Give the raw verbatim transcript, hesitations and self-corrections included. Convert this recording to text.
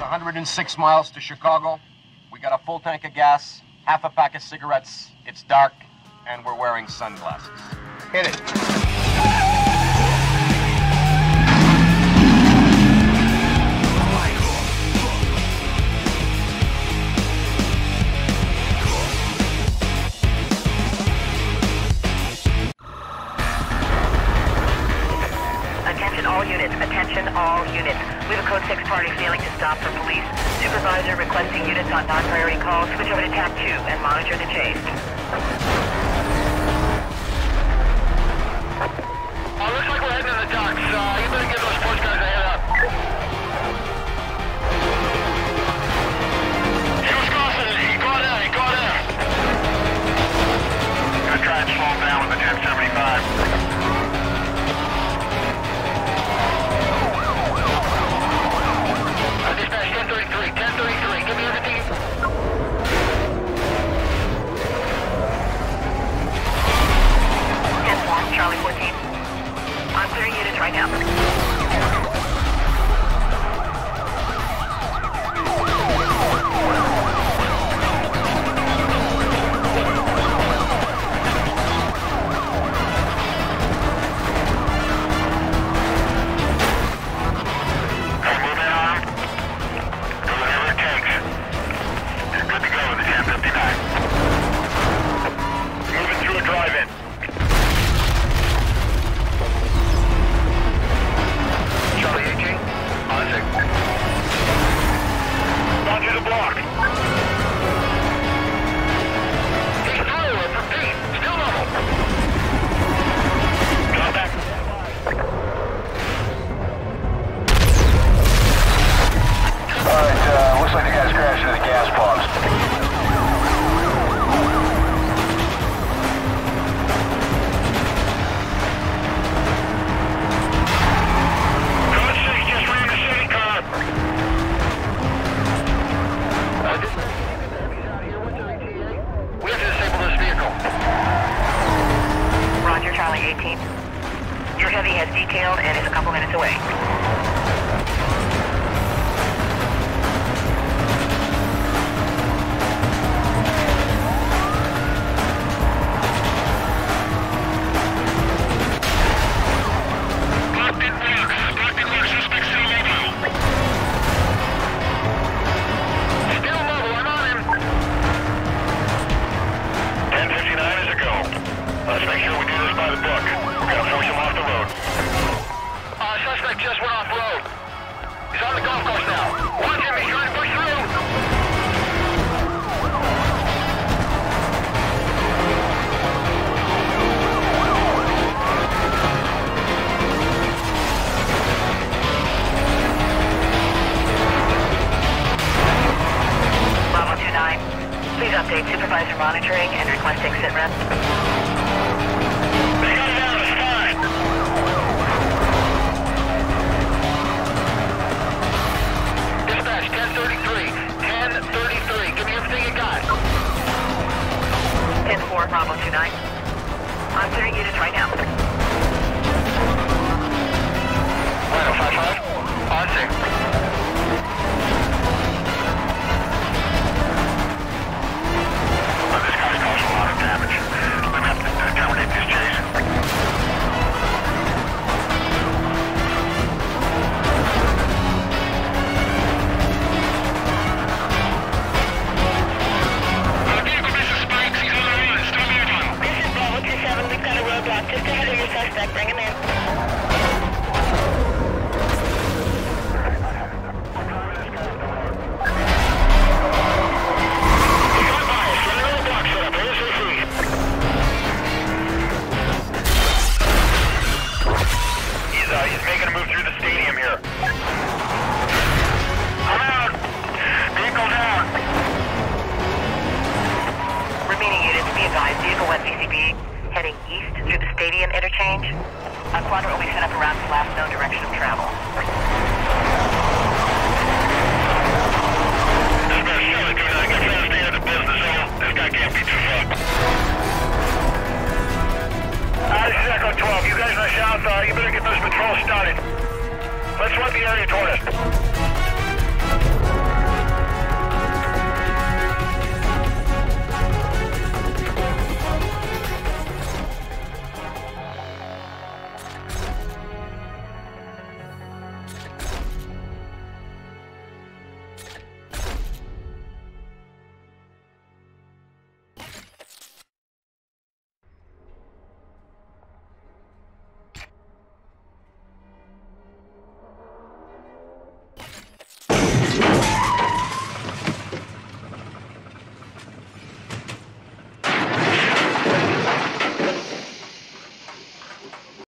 one hundred six miles to Chicago. We got a full tank of gas, half a pack of cigarettes. It's dark, and we're wearing sunglasses. Hit it. Attention all units, attention all units. We have a code six party failing to stop for police. Supervisor requesting units on non-priority calls. Switch over to tab two and monitor the chase. Oh, looks like we're heading to the docks. Uh, you better give those sports guys a head up. He was crossing. He got in. He got in. Gonna try and slow him down with the ten seventy-five. ten thirty-three, ten thirty-three, give me everything. ten four, Charlie fourteen. I'm clearing units right now. Your heavy has detailed and is a couple minutes away. Just went off road. He's on the golf course now. Watch him, he's trying to push through. Bravo two nine. Please update supervisor monitoring and requesting sit rep. They got it out, it's fine. ten thirty-three, ten thirty-three, give me everything you got. ten four, Bravo two nine. I'm clearing units right now. Rhino five five, on six. Well, this guy's caused a lot of damage. We're going to have to terminate this chase. Just ahead of your suspect, bring him in. He's, uh, he's making a move through the stadium here. I'm out. Vehicle down. Remaining units, be advised, vehicle one C C B heading east through the stadium interchange. A quadrant will be set up around the last known direction of travel. This guy's silly, dude. I can try to stay out of business, so this guy can't be too far. Uh, this is Echo twelve. You guys in the south, uh, you better get those patrols started. Let's run the area toward us. Alpha.